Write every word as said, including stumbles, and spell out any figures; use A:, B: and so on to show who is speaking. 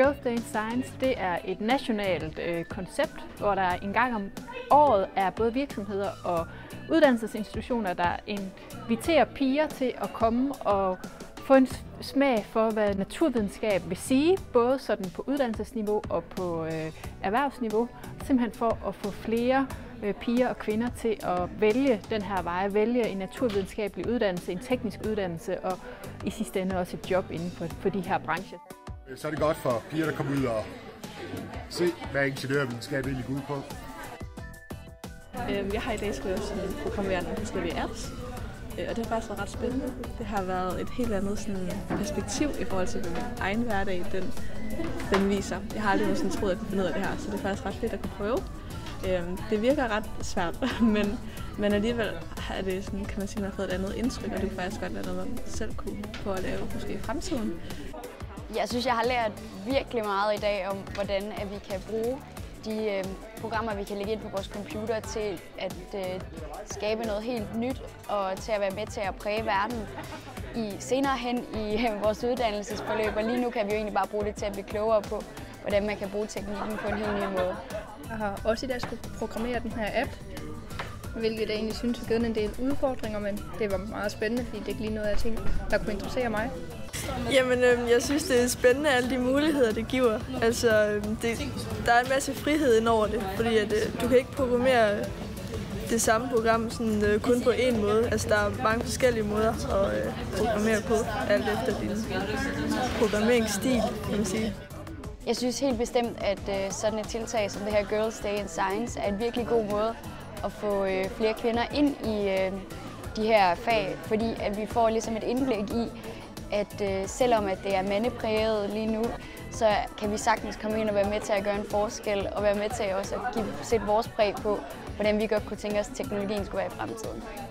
A: Girls Day in Science, det er et nationalt øh, koncept, hvor der en gang om året er både virksomheder og uddannelsesinstitutioner, der inviterer piger til at komme og få en smag for, hvad naturvidenskab vil sige, både sådan på uddannelsesniveau og på øh, erhvervsniveau, simpelthen for at få flere øh, piger og kvinder til at vælge den her vej, vælge en naturvidenskabelig uddannelse, en teknisk uddannelse og i sidste ende også et job inden for, for de her brancher.
B: Så er det godt for piger, der kommer ud og se, hvad ingeniørvidenskab egentlig går ud på.
C: Jeg har i dag skulle også programmere nogle forskellige apps, og det har faktisk været ret spændende. Det har været et helt andet sådan, perspektiv i forhold til, hvad min egen hverdag den, den viser. Jeg har aldrig sådan troet, at jeg kunne finde ud af det her, så det er faktisk ret fedt at kunne prøve. Det virker ret svært, men, men alligevel er det sådan, kan man sige, man har fået et andet indtryk, og det kunne faktisk godt være noget, man selv kunne få at lave måske i fremtiden.
D: Jeg synes, jeg har lært virkelig meget i dag om, hvordan at vi kan bruge de øh, programmer, vi kan lægge ind på vores computer til at øh, skabe noget helt nyt og til at være med til at præge verden i senere hen i øh, vores uddannelsesforløb. Og lige nu kan vi jo egentlig bare bruge det til at blive klogere på, hvordan man kan bruge teknikken på en helt ny måde.
E: Jeg har også i dag skulle programmere den her app, hvilket jeg egentlig synes har givet en del udfordringer, men det var meget spændende, fordi det ikke lige noget af ting, der kunne interessere mig.
F: Jamen, øh, jeg synes, det er spændende, alle de muligheder, det giver. Altså, øh, det, der er en masse frihed ind over det, fordi at, øh, du kan ikke programmere det samme program sådan, øh, kun på én måde. Altså, der er mange forskellige måder at øh, programmere på, alt efter din programmeringsstil, kan man sige.
D: Jeg synes helt bestemt, at øh, sådan et tiltag som det her Girls Day in Science er en virkelig god måde at få øh, flere kvinder ind i øh, de her fag, fordi at vi får ligesom et indblik i, at øh, selvom at det er mandepræget lige nu, så kan vi sagtens komme ind og være med til at gøre en forskel, og være med til også at give, sætte vores præg på, hvordan vi godt kunne tænke os, at teknologien skulle være i fremtiden.